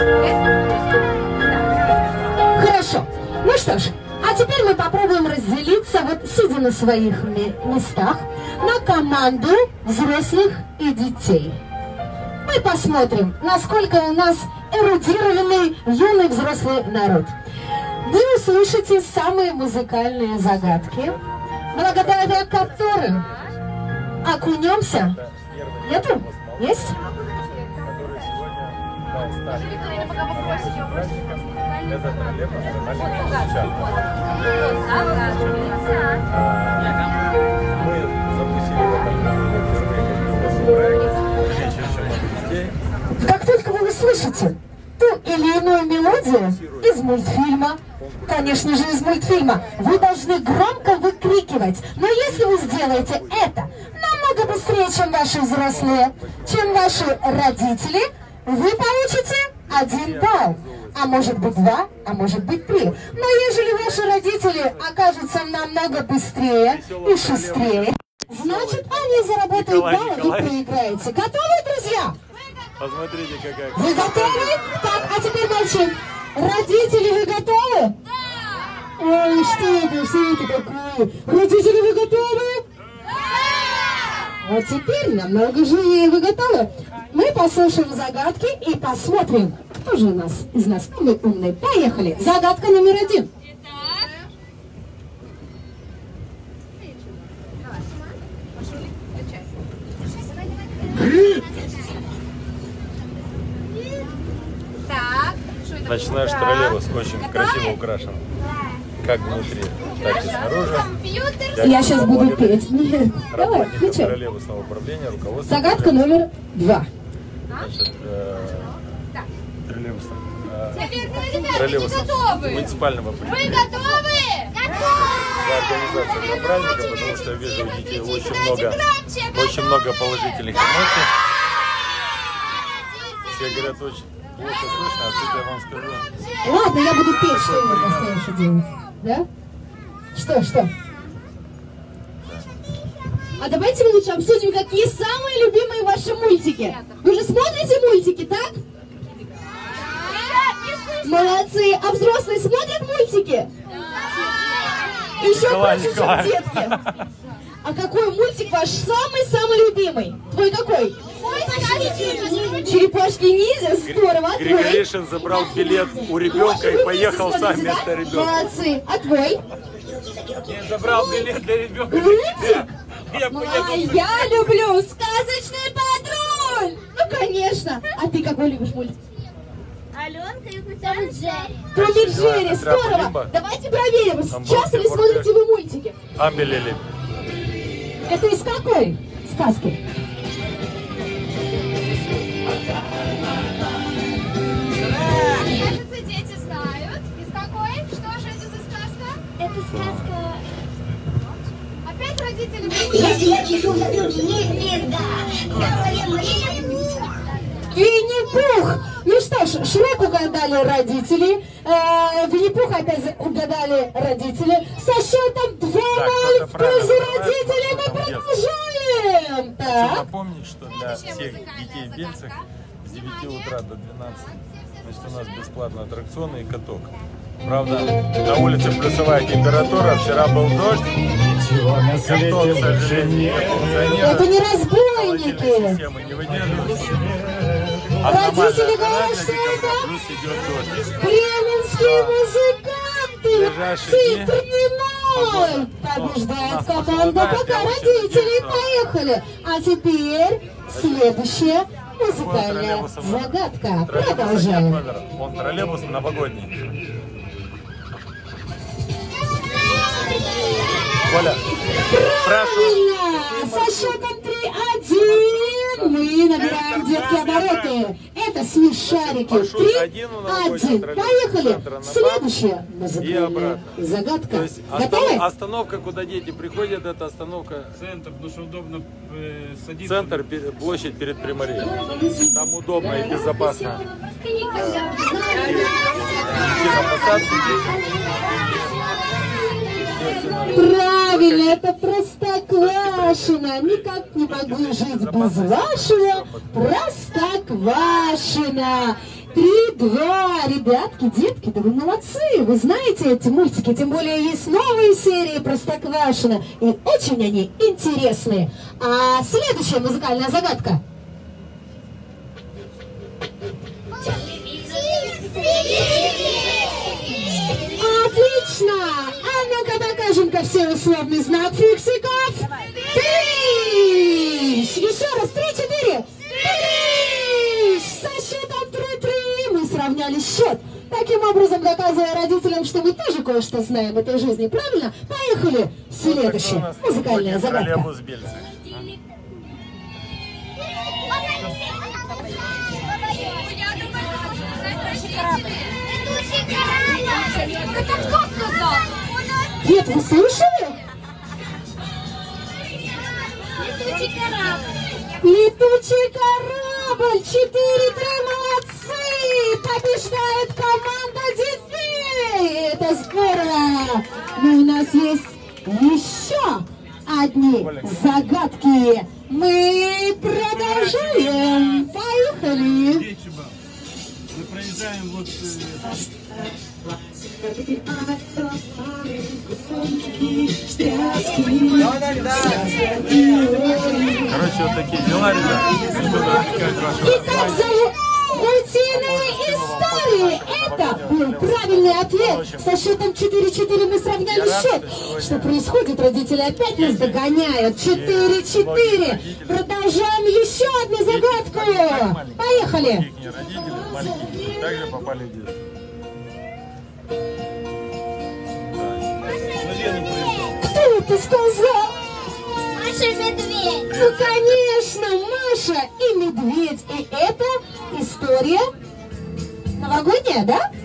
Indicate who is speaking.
Speaker 1: Хорошо. Ну что ж, а теперь мы попробуем разделиться, вот сидя на своих местах, на команду взрослых и детей. Мы посмотрим, насколько у нас эрудированный юный взрослый народ. Вы услышите самые музыкальные загадки, благодаря которым окунемся. Нету? Есть? Как только вы услышите ту или иную мелодию из мультфильма, конечно же из мультфильма, вы должны громко выкрикивать. Но если вы сделаете это намного быстрее, чем ваши взрослые, чем ваши родители, вы получите 1 балл. А может быть 2, а может быть 3. Но ежели ваши родители окажутся намного быстрее и шустрее, значит они заработают балл, и вы проиграете. Готовы, друзья?
Speaker 2: Посмотрите, какая...
Speaker 1: Вы готовы? Так, а теперь молчим. Родители, вы готовы? Да! Ой, что это такое? Родители, вы готовы? Да! А теперь намного живее. Вы готовы? Мы послушаем загадки и посмотрим, кто же из нас самый умный. Поехали. Загадка номер 1.
Speaker 2: Ночной троллейбус очень красиво украшен. Как внутри, так и снаружи.
Speaker 1: Я сейчас буду петь. Нет, давай, включай.
Speaker 2: Троллейбусного управления, руководство.
Speaker 1: Загадка номер 2.
Speaker 2: Значит, троллейбус муниципального
Speaker 3: предприятия. Вы готовы?
Speaker 2: За организацию праздника, потому что я вижу у детей очень много положительных эмоций. Все говорят, очень плохо слышно, а тут я вам скажу.
Speaker 1: Ладно, я буду петь, что мне остается делать. Да? Что? А давайте мы лучше обсудим, какие самые любимые ваши мультики. Вы же смотрите мультики, так? Молодцы. А взрослые смотрят мультики? Еще больше, детки. А какой мультик ваш самый-самый любимый? Твой какой? Черепашки-ниндзя? Здорово. А твой?
Speaker 2: Григоришин забрал билет у ребенка и поехал сам вместо ребенка.
Speaker 1: Молодцы. А твой?
Speaker 2: Я забрал билет для ребенка.
Speaker 1: Я люблю «Сказочный патруль». Ну, конечно. А ты какой любишь мультик?
Speaker 3: Аленка и Том и Джерри.
Speaker 1: Том и Джерри. Здорово. Давайте проверим, часто ли смотрите вы мультики?
Speaker 2: Амбелели.
Speaker 1: Это из какой сказки?
Speaker 3: Кажется, дети знают. Из какой? Что же это за сказка? Это сказка... Опять родители...
Speaker 4: Если я чешу затылки, не звезда.
Speaker 1: Винни-Пух! Ну что ж, Шрек угадали родители, Винни-Пух опять угадали родители. Со счетом 2-0 в пользу родителей мы продолжаем.
Speaker 2: Хочу напомнить, что для всех детей в Бельцах с 9 утра до 12, значит, у нас бесплатно аттракционы и каток. Правда, на улице плюсовая температура, вчера был дождь, каток, к сожалению, не функционирует.
Speaker 1: Это не разбойники.
Speaker 2: Системы не выдерживают.
Speaker 1: Родители говорят, что это бременские музыканты. Цифры 0. Побеждает команда пока родителей. Поехали. А теперь следующая музыкальная загадка. Продолжаем.
Speaker 2: Он троллейбус новогодний. Коля,
Speaker 1: правильно! Со счетом 3-1 мы набираем, детки, обороты. Это смешарики. 3-1. Поехали. Следующая музыкальная загадка.
Speaker 2: То есть
Speaker 1: готовы?
Speaker 2: остановка, куда дети приходят, это остановка...
Speaker 5: Центр, потому что удобно садиться.
Speaker 2: Центр, площадь перед Приморьем. Там удобно и безопасно. Идти на посадку.
Speaker 1: Правильно, это Простоквашино. Никак не могу жить без вашего Простоквашино. 3-2. Ребятки, детки, да вы молодцы. Вы знаете эти мультики, тем более есть новые серии Простоквашино. И очень они интересные. А следующая музыкальная загадка. Отлично! А ну-ка покажем-ка все условный знак фиксиков. 3! Еще раз, 3-4. 3! Со счетом 3-3 мы сравняли счет. Таким образом, доказывая родителям, что мы тоже кое-что знаем в этой жизни. Правильно? Поехали! Следующая музыкальная загадка.
Speaker 3: Это кто сказал?
Speaker 1: Нет, вы слышали?
Speaker 3: Летучий корабль.
Speaker 1: Летучий корабль! 4-3, молодцы! Побеждает команда детей! Это здорово! Но у нас есть еще одни загадки. Мы продолжаем. Поехали!
Speaker 5: Мы проезжаем вот...
Speaker 2: Короче, вот такие дела, ребята.
Speaker 1: Итак, утиные истории. Это был правильный ответ. Со счетом 4-4 мы сравняли счет. Что происходит? Родители опять нас догоняют. 4-4. Продолжаем еще одну загадку. Поехали.
Speaker 2: Родители, маленькие, также попали в детство.
Speaker 1: Кто это сказал?
Speaker 3: Маша и медведь.
Speaker 1: Ну, конечно, Маша и медведь. И это история новогодняя, да?